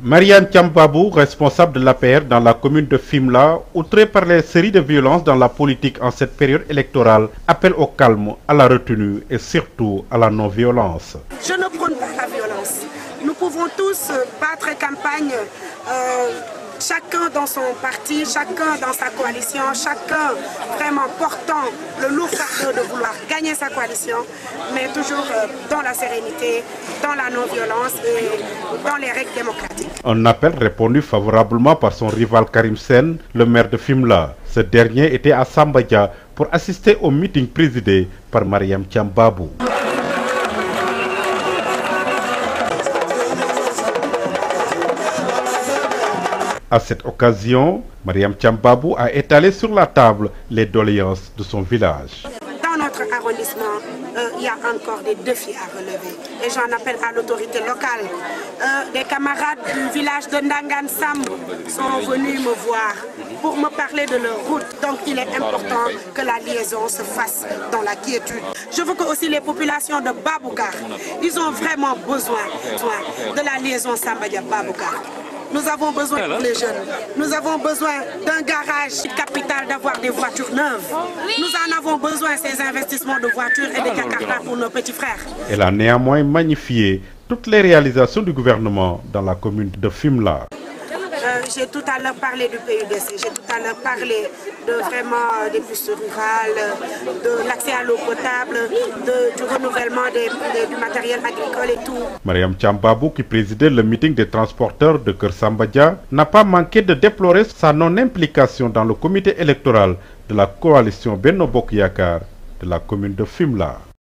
Mariam Thiam-Babou, responsable de l'APR dans la commune de Fimela, outrée par les séries de violences dans la politique en cette période électorale, appelle au calme, à la retenue et surtout à la non-violence. Je ne prône pas la violence. Nous pouvons tous battre campagne, chacun dans son parti, chacun dans sa coalition, chacun vraiment portant le lourd fardeau de vouloir gagner sa coalition, mais toujours dans la sérénité, dans la non-violence et dans les règles démocratiques. Un appel répondu favorablement par son rival Karim Sène, le maire de Fimela. Ce dernier était à Sambadia pour assister au meeting présidé par Mariam Thiam-Babou. À cette occasion, Mariam Thiam-Babou a étalé sur la table les doléances de son village. Dans notre arrondissement, il y a encore des défis à relever. Et j'en appelle à l'autorité locale. Des camarades du village de Ndangan Sam sont venus me voir pour me parler de leur route. Donc il est important que la liaison se fasse dans la quiétude. Je veux que aussi les populations de Baboucar, ils ont vraiment besoin de la liaison Sambadia-Baboucar. Nous avons besoin pour les jeunes. Nous avons besoin d'un garage capital, d'avoir des voitures neuves. Nous en avons besoin, ces investissements de voitures et de Jakarta pour nos petits frères. Elle a néanmoins magnifié toutes les réalisations du gouvernement dans la commune de Fimela. J'ai tout à l'heure parlé du PUDC, j'ai tout à l'heure parlé de vraiment des pistes rurales, de l'accès à l'eau potable, du renouvellement du matériel agricole et tout. Mariam Thiam-Babou, qui présidait le meeting des transporteurs de Keur Sambadia, n'a pas manqué de déplorer sa non-implication dans le comité électoral de la coalition Benno Bokk Yakaar de la commune de Fimela.